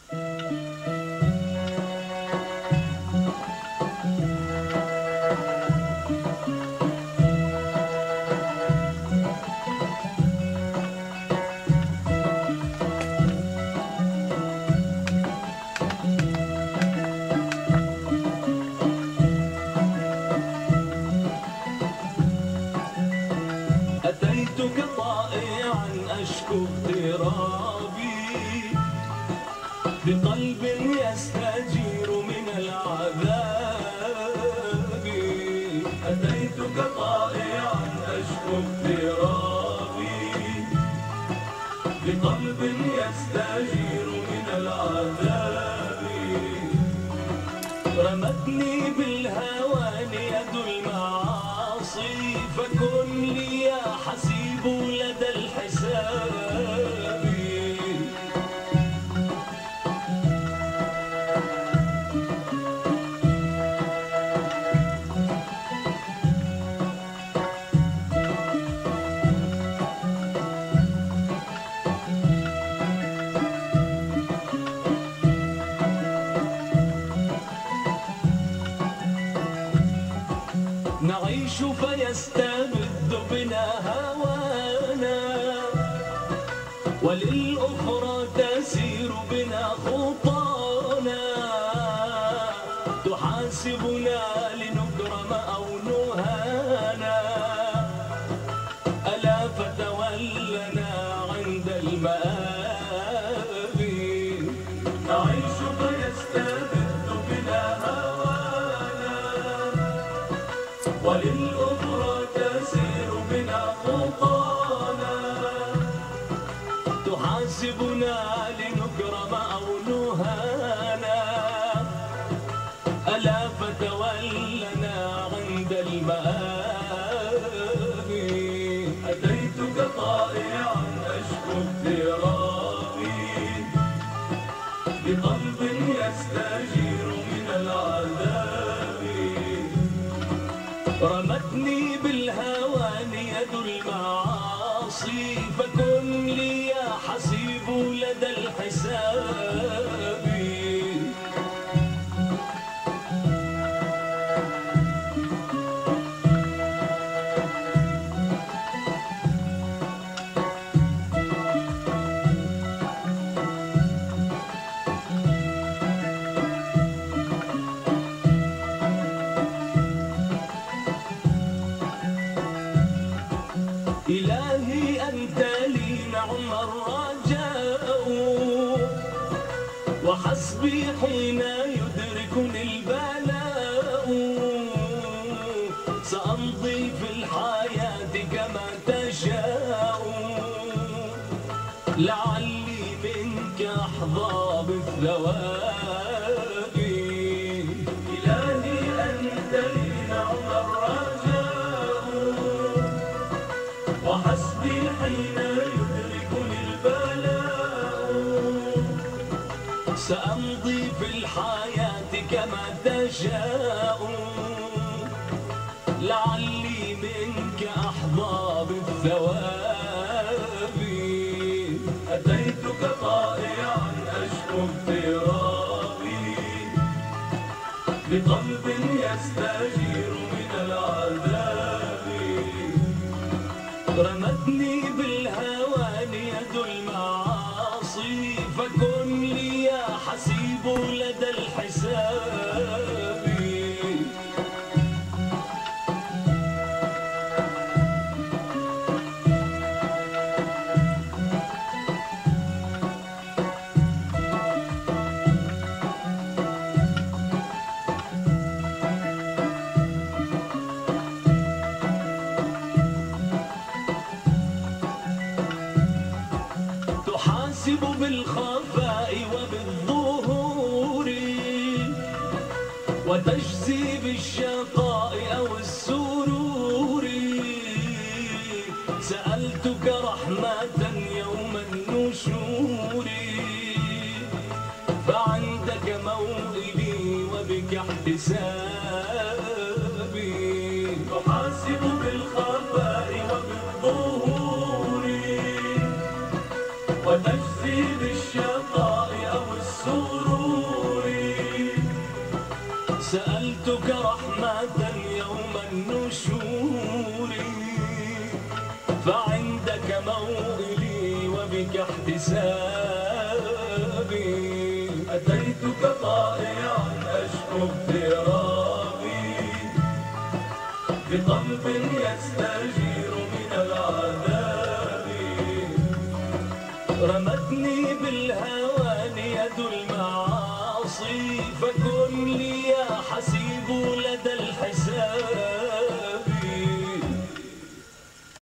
أتيتك طائعا أشكو اغترابي بقلب يستجير من العذاب. أتيتك طائعا أشكو اغترابي بقلب يستجير من العذاب. رمتني بالهوان يد المعاصي فكن لي يا حسيب لدى الحساب. نعيش فيستبد بنا هوانا وللأخرى تسير بنا خطانا. تحاسبنا لنكرم أو نهانا ألا فتولنا عند المآب. نعيش فيستبد بنا هوانا وللأخرى تسير بنا خطانا. تحاسبنا لنكرم أو نهانا ألا فتولنا عند المآب. أتيتك طائعا أشكو اغترابي بقلب يستجير من العذاب. رمتني بالهوان يد المعاصي فكن لي يا حسيب لدى الحساب. إلهي أنت لي نعم الرجاء وحسبي حين يدركني البلاء. سأمضي في الحياة كما تشاء لعلي منك أحظى بالثواب. إلهي أنت لي نعم الرجاء وحسبي حين يدركني البلاء. سأمضي في الحياة كما تشاء لعلي منك أحظى بالثواب. أتيتك طائعا أشكو اغترابي بقلب يستجير من العذاب. رمتني بالهوان يد المعاصي فكن لي يا حسيب لدى الحساب. تحاسب بالخفاء وبالظهور وتجزي بالشقاء أو السرور. سألتك رحمة يوم النشور فعندك موئلي وبك احتسابي. تحاسب بالخفاء وبالظهور وتجزي بالشقاء أو السرور. السرور. سألتك رحمة يوم النشور، فعندك موئلي وبك احتسابي. أتيتك طائعا أشكو اضطرابي، بقلب يستجير من العذاب. رمتني بالهوان يد المعاصي، فكن لي يا حسيب لدى الحساب.